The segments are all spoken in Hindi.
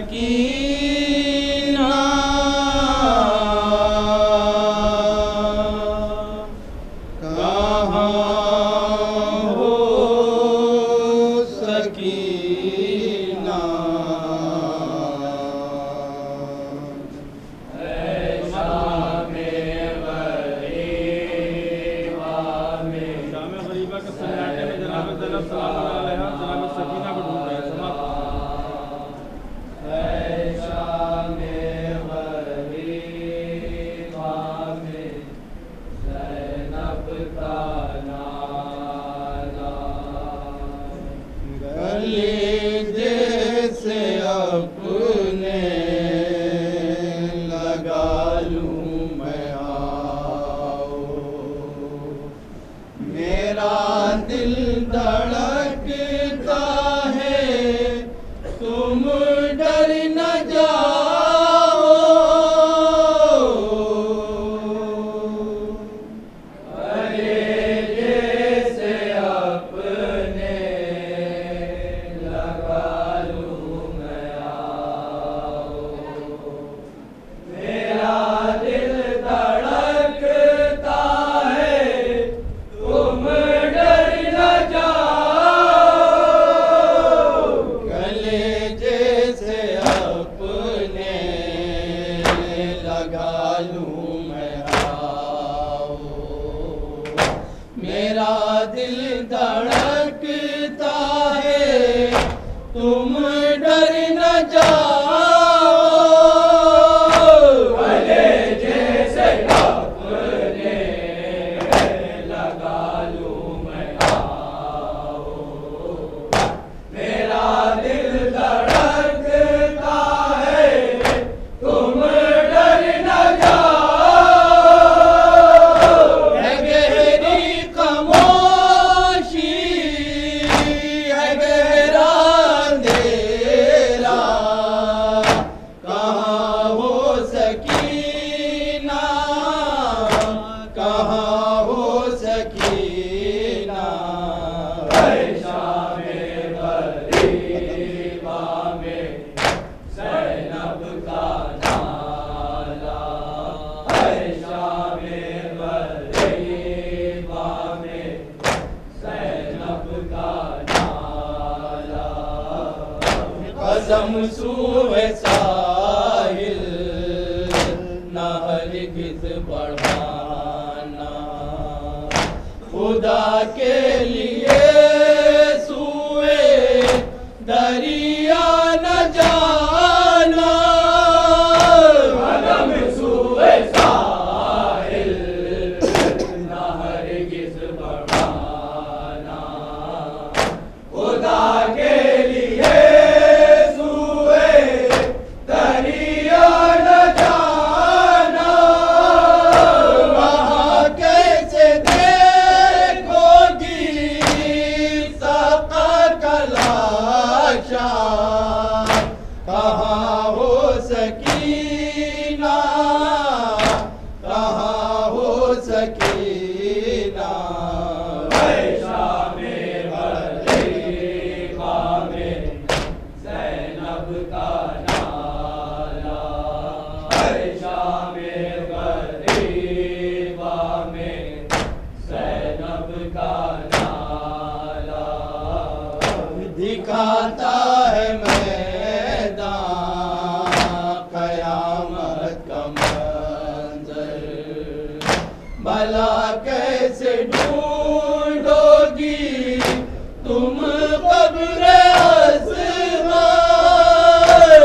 सकीना कहाँ हो सकीना। गरीबा के सन्नाटे में जनाब ज़ैनब सलाम अलैहा जनाब सकीना को ढूंढ रहे हैं। गले से अपने लगा लूं मैं आओ, मेरा दिल धड़कता है तुम डर न जाओ। अरे जैसे अपने लगा लूं मैं आओ, मेरा दिल धड़कता है तुम डर न जाओ। गले जैसे अपने लगा लूं मैं आओ, मेरा दिल धड़कता है तुम डर न जाओ। गले जैसे अपने लगा लूं मैं आओ, मेरा दिल धड़कता है तुम डर न जाओ। है गहरी खामोशी, है गहरा अंधेरा, कहाँ हो सकीना, कहाँ हो सकीना। शामे गरीबा में ज़ैनब का नाला, शामे गरीबा में ज़ैनब का नाला। कसम सूए साहिल न हरगिज़ बढ़ाना, खुदा के लिए सूए दरिया न जाना। कदम सूए साहिल न हरगिज़ बढ़ाना, खुदा के लिए सूए दरिया न जाना। वहाँ कैसे देखोगी सका कलाशा, कहाँ हो सकीना, कहाँ हो सकीना। शामे गरीबा में ज़ैनब का नाला, शामे गरीबा में ज़ैनब का नाला। दिखाता है मैदान क़यामत का मंज़र, भला कैसे ढूंढोगी तुम क़ब्र असग़र।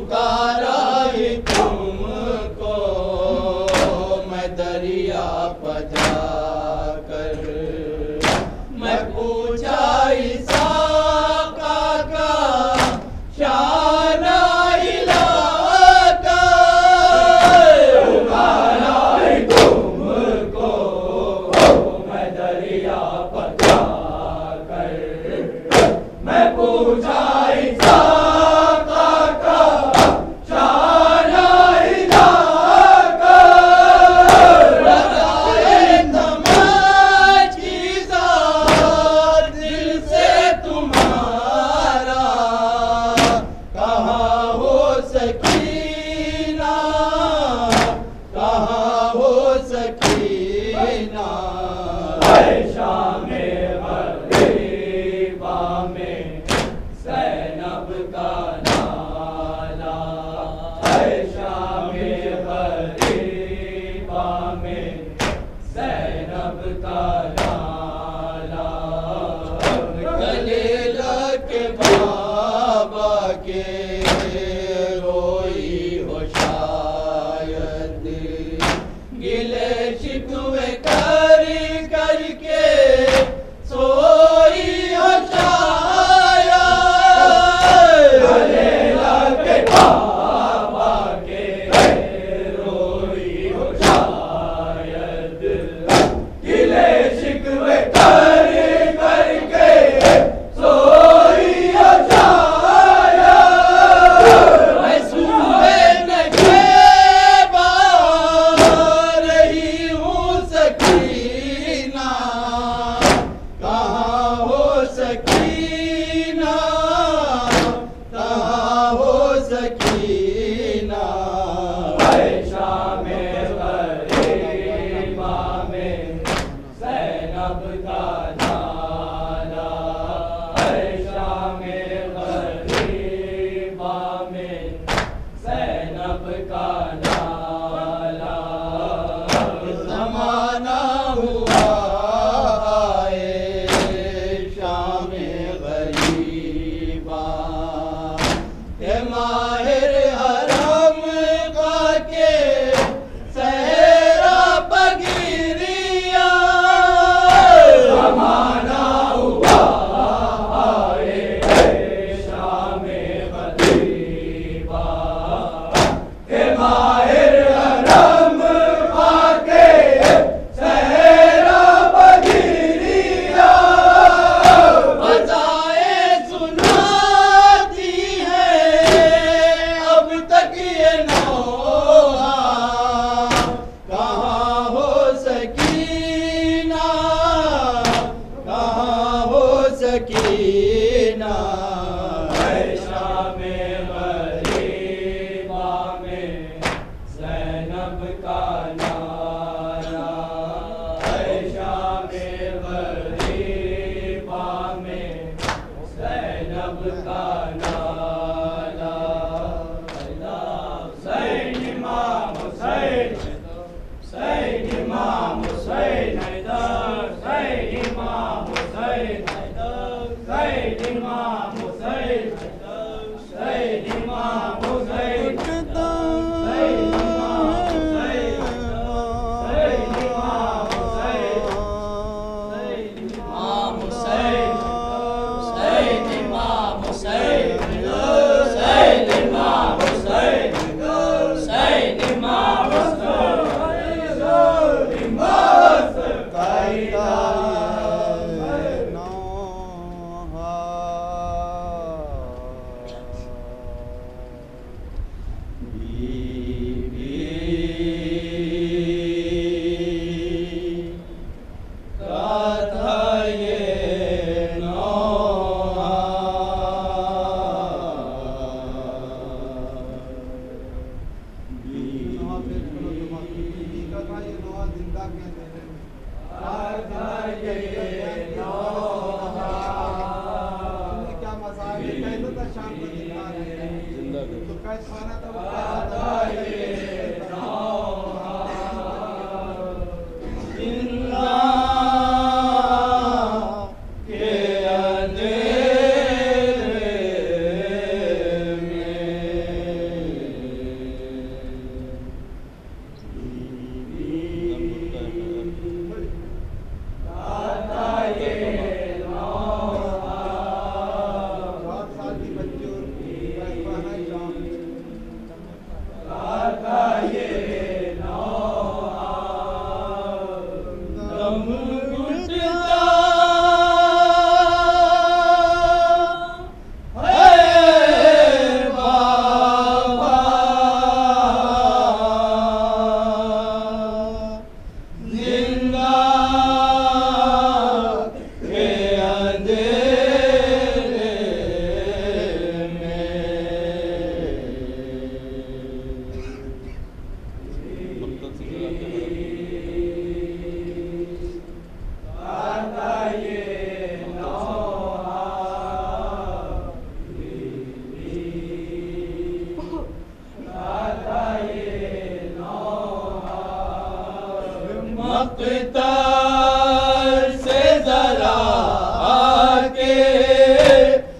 पुकारा ही तुमको मैं दरिया पजा कर, मैं पूछा इसाका का शान इलाका, पुकारा ही तुमको मैं दरिया पजा कर, मैं पूछा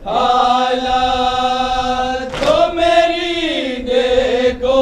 हालत तो मेरी देखो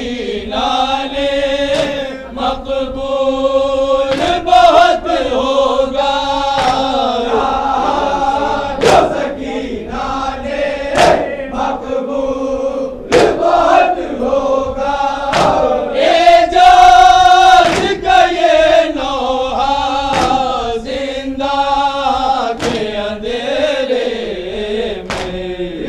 सकीना ने मकबूल बहुत होगा, जो सकीना ने मकबूल बहुत होगा। एजाज का ये नौहा जिंदा के अंधेरे में,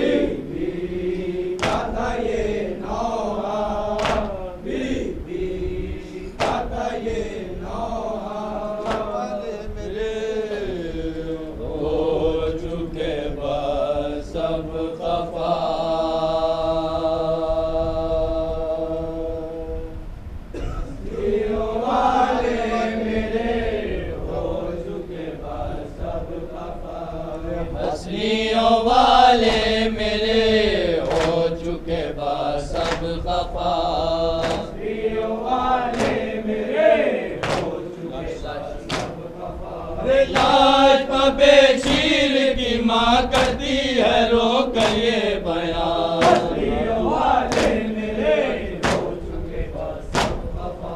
का था ये नौहा, बीबी का था ये नौहा। मेरे हो चुके बस सब खफा, हस्तियों वाले मेरे हो चुके बस सब खफा, हस्तियों वाले मेरे हो चुके बस सब खफा, हस्तियों वाले मेरे हो चुके बस सब खफा। लाज पे चीर की माँ करती है रो कर ये बयान, हस्तियों वाले मेरे हो चुके बस सब खफा।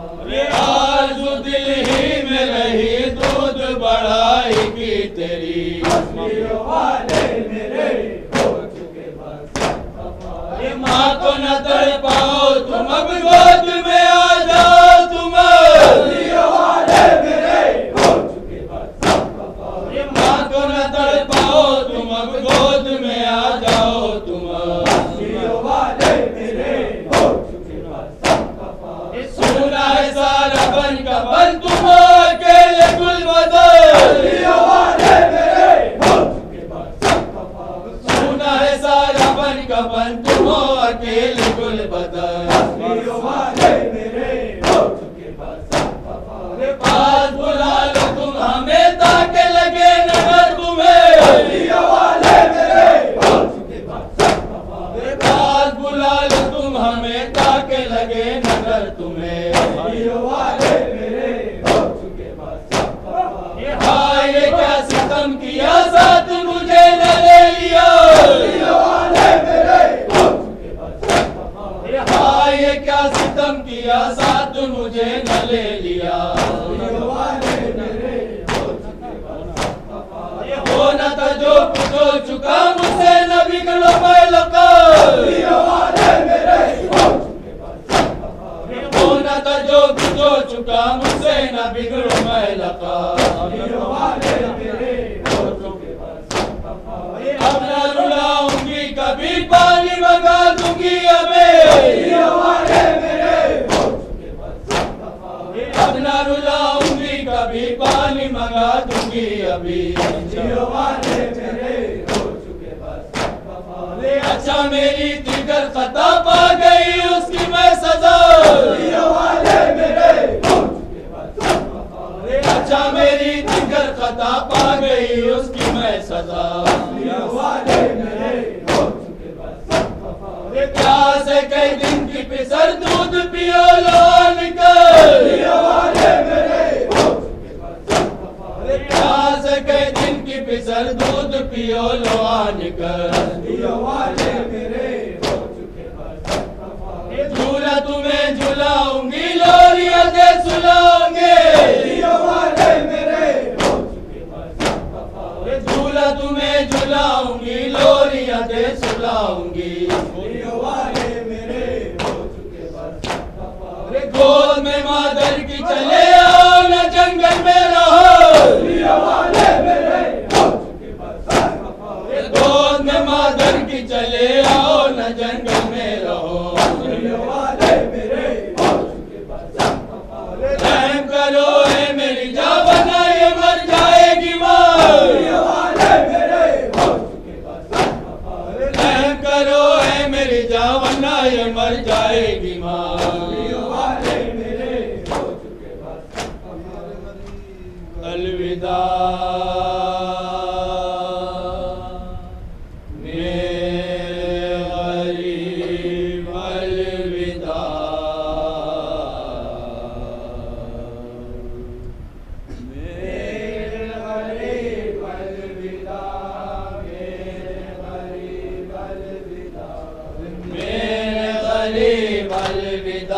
आरज़ू दिल ही में रही दूध बढ़ाई की तेरी, हस्तियों वाले मेरे हो चुके बस सब खफा। माँ को न तड़पाओ तुम अब गोद में आ जाओ, तुम हस्तियों वाले मेरे हो चुके बस सब खफा। माँ को न तड़पाओ तुम अब गोद में आ जाओ, तुम हस्तियों वाले मेरे हो चुके बस सब खफा। सुना है सारा बन का बन तुम अकेले गुलबदर, हस्तियों वाले मेरे हो चुके बस सब खफा। सुना है सारा बन का बन तुम अकेले गुलबदर, हस्तियों वाले मेरे हो चुके बस सब खफा। पास बुला लो तुम हमें ताके लगे नगर तुम्हें, हस्तियों वाले मेरे हो चुके बस सब खफा। पास बुला लो तुम हमें ताके लगे नगर तुम्हें, हस्तियों वाले मेरे हो चुके बस सब खफा। हाँ ये क्या सितम किया साथ मुझे न ले लिया, हस्तियों वाले मेरे हो चुके बस सब खफा। हाँ ये क्या सितम किया साथ मुझे न ले लिया, हस्तियों वाले मेरे हो चुके बस सब खफा। हो न था जो कुछ हो चुका मुझसे न बिगड़ो मैं लगा, हस्तियों वाले मेरे हो चुके बस सब खफा। हो न था जो कुछ हो चुका मुझसे न बिगड़ो मैं लगा, हस्तियों वाले मेरे हो चुके बस सब खफा। अब न रुलाऊंगी कभी पानी मंगा दूंगी हमें, हस्तियों वाले मेरे हो चुके बस सब खफा। अब न रुलाऊंगी कभी पानी मंगा दूंगी अभी, हस्तियों वाले मेरे हो चुके बस सब खफा। अच्छा मेरी दिगर खता पा गई उसकी मैं सजा, हस्तियों वाले मेरे हो चुके बस सब खफा। अच्छा मेरी दिगर खता पा गई उसकी मैं सजा, हस्तियों वाले मेरे हो चुके बस सब खफा। प्यास है कई दिन की पिसर दूध पियो लो निकल, हस्तियों वाले मेरे हो चुके बस सब खफा। प्यास है कई दिन की पिसर दूध पियो लो निकल, हस्तियों वाले मेरे हो चुके बस सब खफा। झूला तुम्हें झुलाऊंगी लोरिया दे सुलाऊंगे, हस्तियों वाले मेरे हो चुके बस सब खफा। झूला तुम्हें झुलाऊंगी लोरिया दे सुलाऊंगी, हस्तियों वाले मेरे हो चुके बस सब खफा। गोद में मादर की चले आओ न जंगल में रहो, हस्तियों वाले मेरे हो चुके बस सब खफा। गोद में मादर की चले आओ न जंगल में रहो, हस्तियों वाले मेरे हो चुके बस सब खफा। रहम करो है मेरी जान बना ये मर जाएगी माँ, हस्तियों वाले मेरे हो चुके बस सब खफा। रहम करो है मेरी जान बना ये मर जाएगी माँ, हस्तियों वाले मेरे हो चुके बस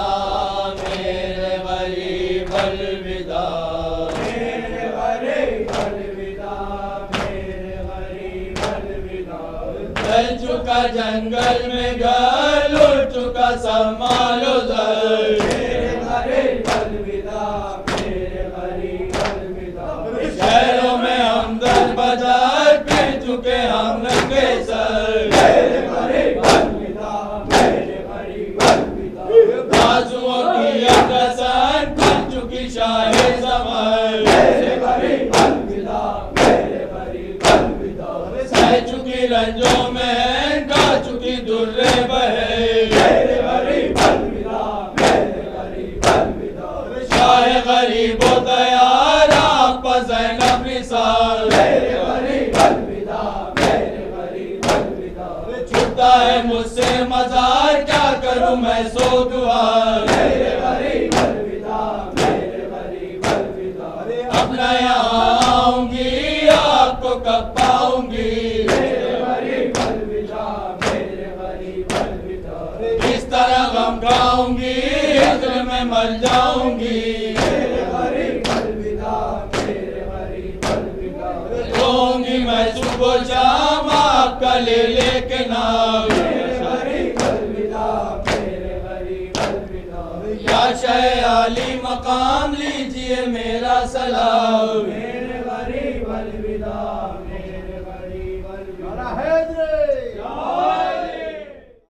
मेरे गरीब अलविदा, मेरे गरीब अलविदा, मेरे गरीब अलविदा। जल चुका जंगल में घर, उड़ चुका समालो दर, मेरे गरीब अलविदा, मेरे गरीब अलविदा। शहरों में हमदर्द बाजार, फिर चुके हम नंगे सर, मेरे गरीब अलविदा, मेरे गरीब अलविदा। बाजुओं की अकसान खुल चुकी शाहे ज़मर, मेरे गरीब अलविदा, मेरे गरीब अलविदा। सह चुकी रंजों में गा चुकी दुर्रे बहे, मेरे गरीब अलविदा, मेरे गरीब अलविदा। शाहे गरीबो दयार आपा ज़ैनब निसार, मेरे गरीब अलविदा, मेरे गरीब अलविदा। छूटा है मुझसे मज़ार, क्या करूं मैं सोगवार, मेरे गरीब अलविदा, मेरे गरीब अलविदा। अब न यहाँ आऊंगी, आपको कब पाऊंगी, मेरे गरीब अलविदा, मेरे गरीब अलविदा। इस तरह गम खाऊंगी, हिज्र में मर जाऊंगी, मेरे गरीब अलविदा, मेरे गरीब अलविदा। रोऊंगी मैं सुबह शाम आपका ले लेके नाम, मेरे गरीब अलविदा, मेरे गरीब अलविदा। या शाह आली मकाम लीजिए मेरा सलाम,